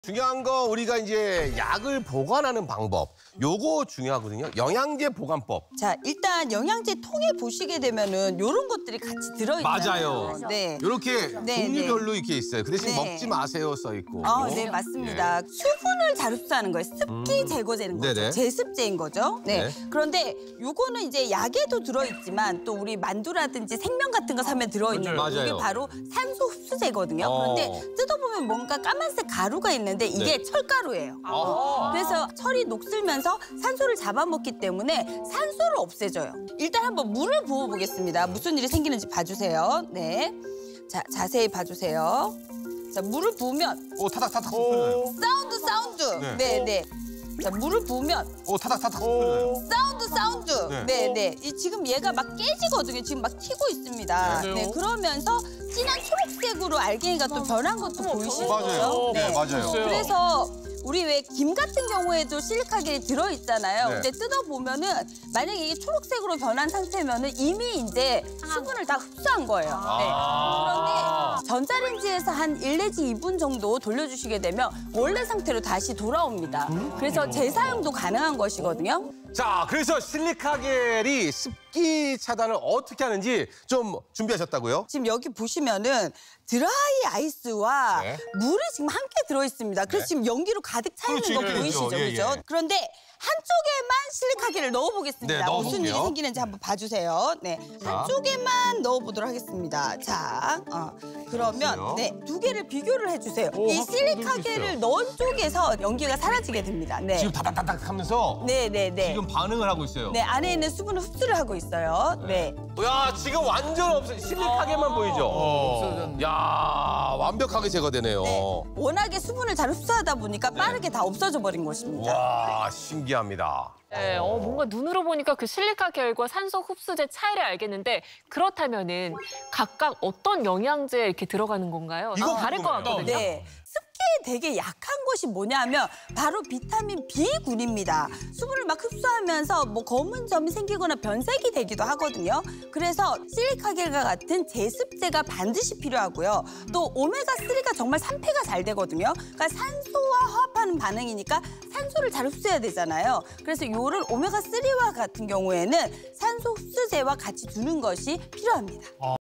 중요한 거 우리가 이제 약을 보관하는 방법. 요거 중요하거든요. 영양제 보관법. 자, 일단 영양제 통에 보시게 되면은 요런 것들이 같이 들어있잖아요. 맞아요. 네. 이렇게 네, 종류별로 이렇게 있어요. 그 대신 네. 먹지 마세요 써 있고. 네, 맞습니다. 수분을 잘 흡수하는 거예요. 습기 제거제는 거죠. 네네. 제습제인 거죠. 네. 네. 그런데 요거는 이제 약에도 들어있지만 또 우리 만두라든지 생면 같은 거 사면 들어있는 거. 맞아요. 이게 바로 산소 흡수제거든요. 그런데 뜯어보면 뭔가 까만색 가루가 있는데 이게 네. 철가루예요. 그래서 철이 녹슬면서 산소를 잡아먹기 때문에 산소를 없애줘요. 일단 한번 물을 부어보겠습니다. 무슨 일이 생기는지 봐주세요. 네. 자, 자세히 봐주세요. 자, 물을 부으면 오 타닥타닥 소리 나요. 사운드. 네. 네. 자, 물을 부으면 오 타닥타닥 소리 나요. 사운드. 네. 지금 얘가 막 깨지거든요. 지금 막 튀고 있습니다. 네. 그러면서 진한 초록색으로 알갱이가 또 변한 것도 보이시죠? 맞아요. 네, 맞아요. 그래서 우리 왜 김 같은 경우에도 실리카겔이 들어있잖아요. 네. 근데 뜯어보면은 만약에 이게 초록색으로 변한 상태면은 이미 이제 수분을 다 흡수한 거예요. 네. 그런데 전자레인지에서 한 1 내지 2분 정도 돌려주시게 되면 원래 상태로 다시 돌아옵니다. 그래서 재사용도 가능한 것이거든요. 자, 그래서 실리카겔이 습기 차단을 어떻게 하는지 좀 준비하셨다고요? 지금 여기 보시면은 드라이 아이스와 네. 물이 지금 함께 들어있습니다. 그래서 지금 연기로 가득 차 있는 그렇지, 거 그렇죠. 보이시죠? 예, 그죠? 예. 그런데 한쪽에만 실리카겔을 넣어보겠습니다. 네, 넣어볼게요. 무슨 일이 생기는지 한번 봐주세요. 네, 한쪽에만 넣어보도록 하겠습니다. 자, 그러면 글쎄요. 네, 두 개를 비교를 해주세요. 오, 이 확 실리카겔을 넣은 쪽에서 연기가 사라지게 됩니다. 네, 지금 다닥다닥 하면서 네. 지금 반응을 하고 있어요. 네, 안에 있는 수분을 흡수를 하고 있어요. 네. 야, 지금 완전 없어. 실리카겔만 보이죠? 야, 완벽하게 제거되네요. 네. 워낙에 수분을 잘 흡수하다 보니까 빠르게 다 없어져 버린 것입니다. 와, 신기합니다. 네, 뭔가 눈으로 보니까 그 실리카겔과 산소 흡수제 차이를 알겠는데 그렇다면은 각각 어떤 영양제 이렇게 들어가는 건가요? 이거 다를 것 궁금해요. 같거든요. 네. 습기에 되게 약한 것이 뭐냐면 바로 비타민 B군입니다. 수분을 막 흡수하면서 뭐 검은 점이 생기거나 변색이 되기도 하거든요. 그래서 실리카겔과 같은 제습제가 반드시 필요하고요. 또 오메가3가 정말 산패가 잘 되거든요. 그러니까 산소와 화합하는 반응이니까 산소를 잘 흡수해야 되잖아요. 그래서 이런 오메가3와 같은 경우에는 산소 흡수제와 같이 두는 것이 필요합니다.